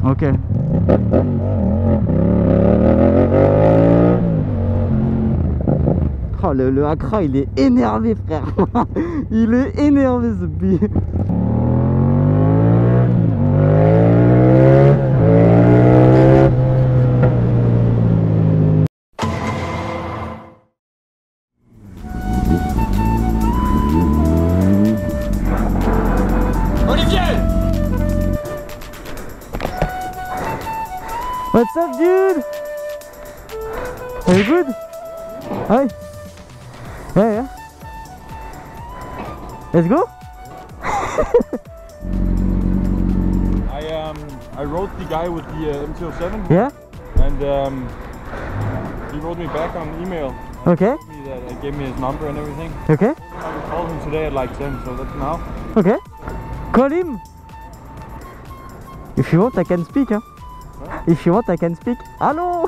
Ok. Oh, le Accra, il est énervé, frère. Il est énervé, ce billet. What's up, dude? Are you good? Hi. Yeah. Let's go. I wrote the guy with the MT-07. Yeah. And he wrote me back on email. Okay. He gave me his number and everything. Okay. I will call him today at like 10, so that's now. Okay. Call him. If you want, I can speak. Hein. If you want, I can speak. Allô.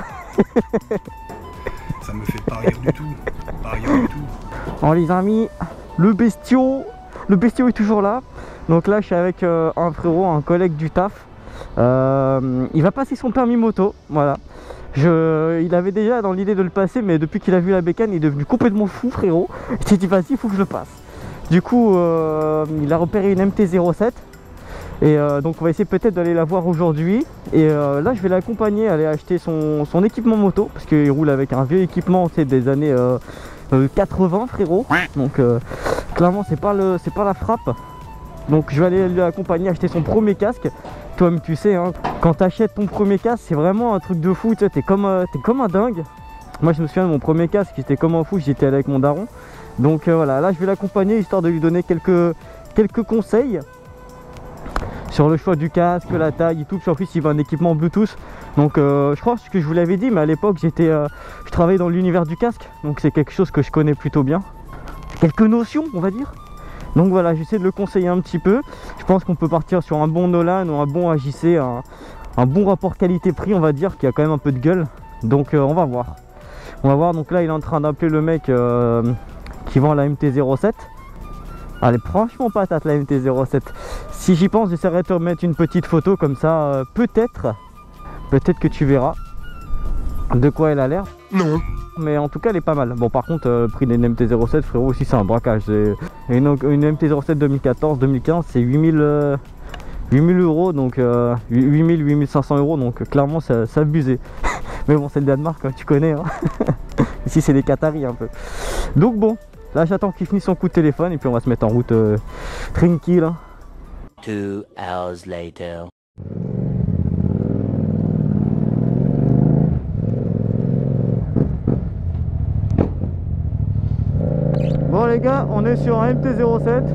Ça me fait pas rire du tout. Pas rire du tout. Bon les amis, le bestiau est toujours là. Donc là je suis avec un frérot, un collègue du taf. Il va passer son permis moto. Voilà. Il avait déjà dans l'idée de le passer, mais depuis qu'il a vu la bécane, il est devenu complètement fou, frérot. Il s'est dit vas-y, il faut que je le passe. Du coup il a repéré une MT-07. Et donc on va essayer peut-être d'aller la voir aujourd'hui. Et là je vais l'accompagner, aller acheter son équipement moto, parce qu'il roule avec un vieux équipement, c'est des années 80, frérot. Donc clairement c'est pas la frappe. Donc je vais aller l'accompagner acheter son premier casque. Toi-même tu sais, hein, quand tu achètes ton premier casque, c'est vraiment un truc de fou. Tu sais, t'es comme un dingue. Moi je me souviens de mon premier casque, j'étais comme un fou, j'étais allé avec mon daron. Donc voilà, là je vais l'accompagner histoire de lui donner quelques conseils sur le choix du casque, la taille et tout. Puis en plus il va un équipement Bluetooth. Donc je crois que je vous l'avais dit, mais à l'époque je travaillais dans l'univers du casque. Donc c'est quelque chose que je connais plutôt bien. Quelques notions on va dire. Donc voilà, j'essaie de le conseiller un petit peu. Je pense qu'on peut partir sur un bon Nolan ou un bon AJC, un bon rapport qualité-prix on va dire, qui a quand même un peu de gueule. Donc on va voir. On va voir, donc là il est en train d'appeler le mec qui vend la MT-07. Elle est franchement patate la MT-07. Si j'y pense, j'essaierai de te remettre une petite photo comme ça, peut-être que tu verras de quoi elle a l'air. Non. Mais en tout cas elle est pas mal. Bon par contre le prix d'une MT-07 frérot aussi c'est un braquage. Une MT-07 2014-2015 c'est 8000 euros, donc 8500 euros, donc clairement c'est abusé. Mais bon c'est le Danemark, hein, tu connais hein. Ici c'est des Qataris un peu. Donc bon, là j'attends qu'il finisse son coup de téléphone et puis on va se mettre en route tranquille hein. 2 hours later. Bon les gars, on est sur un MT-07.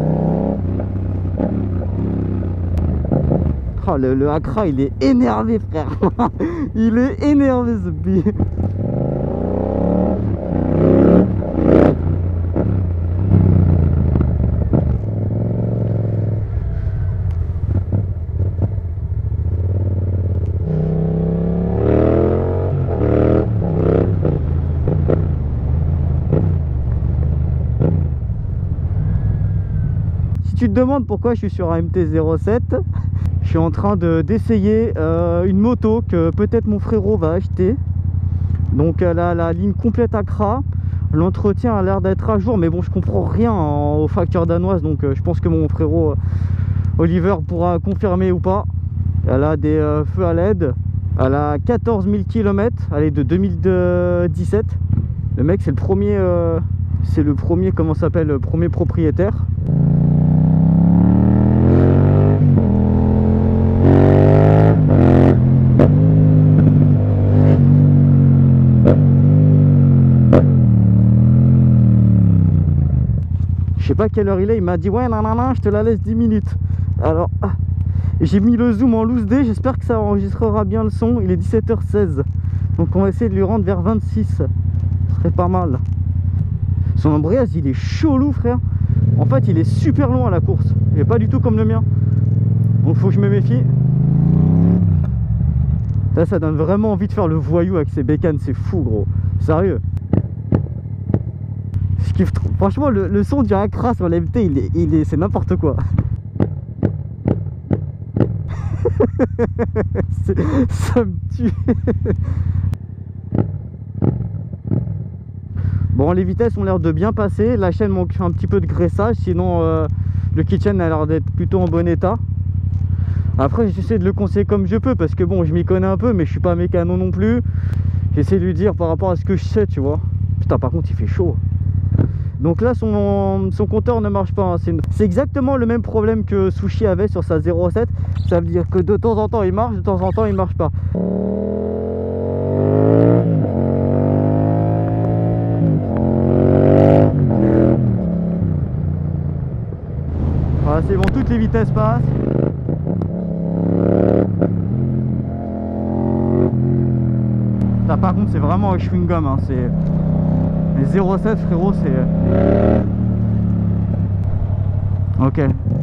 Oh, le Accra il est énervé frère. Il est énervé ce billet. Si tu te demandes pourquoi je suis sur un MT-07, je suis en train d'essayer une moto que peut-être mon frérot va acheter. Donc elle a la ligne complète Accra. L'entretien a l'air d'être à jour, mais bon je comprends rien aux factures danoises, donc je pense que mon frérot Oliver pourra confirmer ou pas. Elle a des feux à LED, elle a 14 000 km, elle est de 2017. Le mec c'est le premier, comment ça s'appelle, le premier propriétaire. Je sais pas quelle heure il m'a dit ouais nanana je te la laisse 10 minutes. Alors j'ai mis le zoom en loose D, j'espère que ça enregistrera bien le son. Il est 17h16, donc on va essayer de lui rendre vers 26, ce serait pas mal. Son embrayage il est chelou frère. En fait il est super long à la course, il est pas du tout comme le mien, donc faut que je me méfie. Là ça donne vraiment envie de faire le voyou avec ces bécanes, c'est fou gros, sérieux. Je kiffe trop. Franchement le son du Accra sur l'MT c'est n'importe quoi. Ça me tue. Bon, les vitesses ont l'air de bien passer. La chaîne manque un petit peu de graissage. Sinon, le kitchen a l'air d'être plutôt en bon état. Après, j'essaie de le conseiller comme je peux. Parce que bon, je m'y connais un peu. Mais je suis pas mécano non plus. J'essaie de lui dire par rapport à ce que je sais, tu vois. Putain, par contre, il fait chaud. Donc là, son compteur ne marche pas. Hein. C'est exactement le même problème que Sushi avait sur sa 0.7. Ça veut dire que de temps en temps, il marche. De temps en temps, il marche pas. Voilà, c'est bon, toutes les vitesses passent. Là, par contre, c'est vraiment un chewing-gum. Hein. C'est... Les 0.7, frérot, c'est... Ok.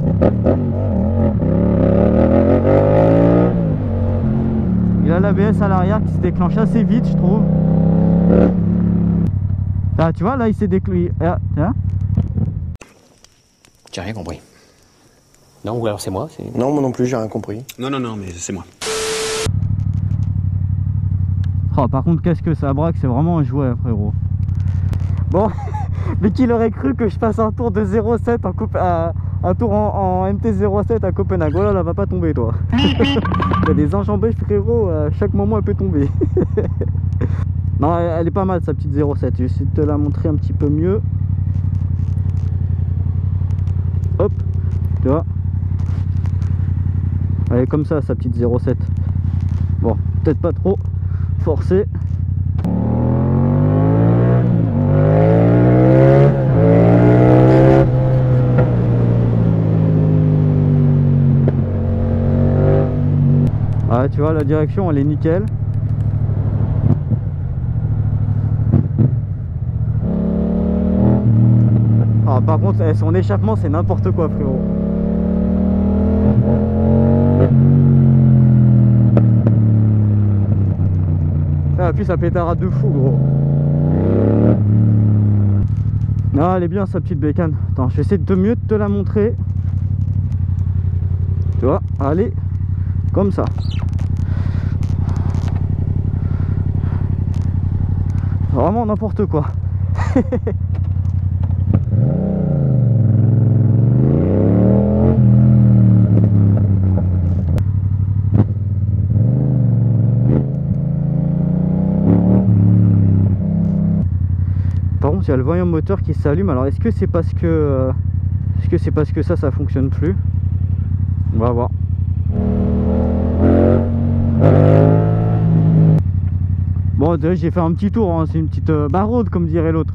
Il a l'ABS à l'arrière qui se déclenche assez vite, je trouve. Ah, tu vois, là, il s'est déclenché. Ah, tiens. J'ai rien compris. Non, ou alors c'est moi. Non, moi non plus, j'ai rien compris. Non, mais c'est moi. Oh, par contre, qu'est-ce que ça braque, c'est vraiment un jouet, frérot. Bon, mais qui aurait cru que je fasse un tour de 0.7 un tour en MT-07 à Copenhague. Oh là là, va pas tomber, toi. Il y a des enjambées, frérot, à chaque moment elle peut tomber. Non, elle est pas mal, sa petite 0.7. Je vais essayer de te la montrer un petit peu mieux. Hop, tu vois. Elle est comme ça, sa petite 0.7. Bon, peut-être pas trop forcé. Ah, tu vois, la direction elle est nickel. Ah, par contre, son échappement c'est n'importe quoi, frérot. Ah, puis ça pétarade de fou, gros. Non, elle est bien sa petite bécane. Attends, je vais essayer de mieux te la montrer. Tu vois, allez, comme ça. Vraiment n'importe quoi. Par contre, il y a le voyant moteur qui s'allume. Alors, est-ce que c'est parce que ça fonctionne plus? On va voir. Bon, j'ai fait un petit tour, hein. C'est une petite baraude comme dirait l'autre.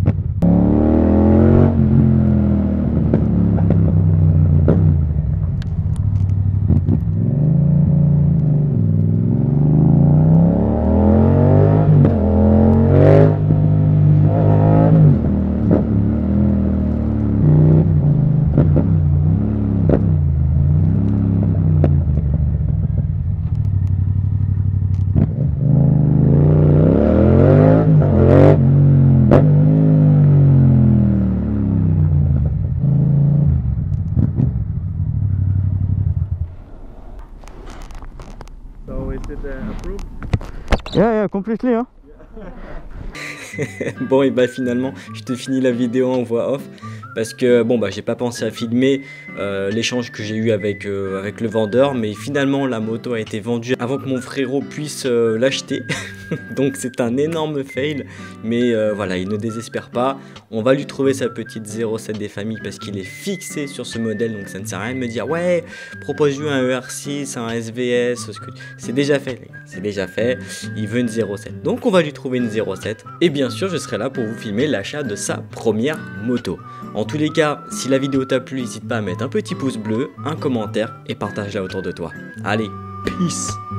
Yeah, completely, hein. Bon, et bah finalement je te finis la vidéo en voix off parce que bon bah j'ai pas pensé à filmer l'échange que j'ai eu avec le vendeur, mais finalement la moto a été vendue avant que mon frérot puisse l'acheter. Donc c'est un énorme fail, mais voilà, il ne désespère pas. On va lui trouver sa petite 0.7 des familles parce qu'il est fixé sur ce modèle, donc ça ne sert à rien de me dire ouais, propose-lui un ER6, un SVS, c'est déjà fait les gars, c'est déjà fait. Il veut une 0.7, donc on va lui trouver une 0.7 et bien sûr je serai là pour vous filmer l'achat de sa première moto. En tous les cas, si la vidéo t'a plu, n'hésite pas à mettre un petit pouce bleu, un commentaire et partage-la autour de toi. Allez, peace.